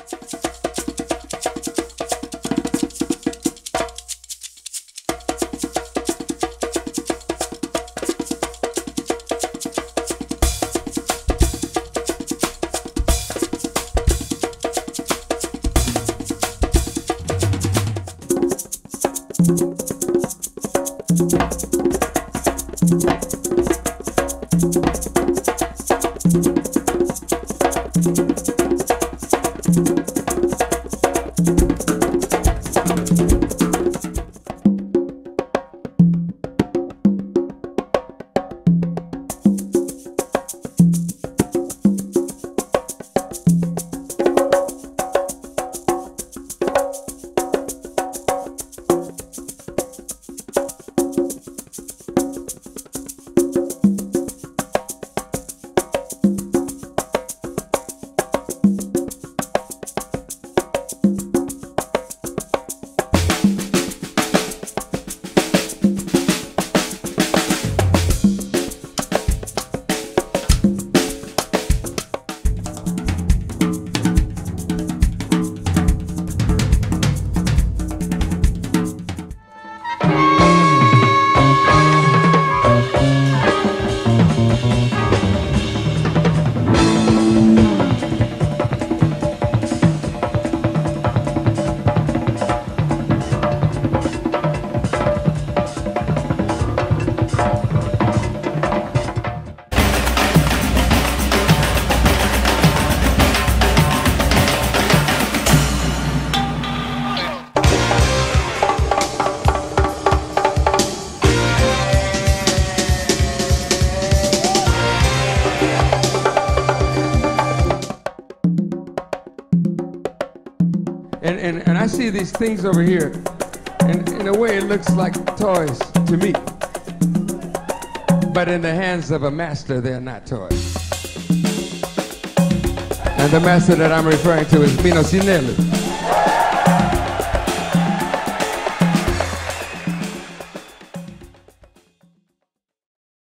And I see these things over here, and in a way it looks like toys to me. But in the hands of a master, they're not toys. And the master that I'm referring to is Mino Cinélu.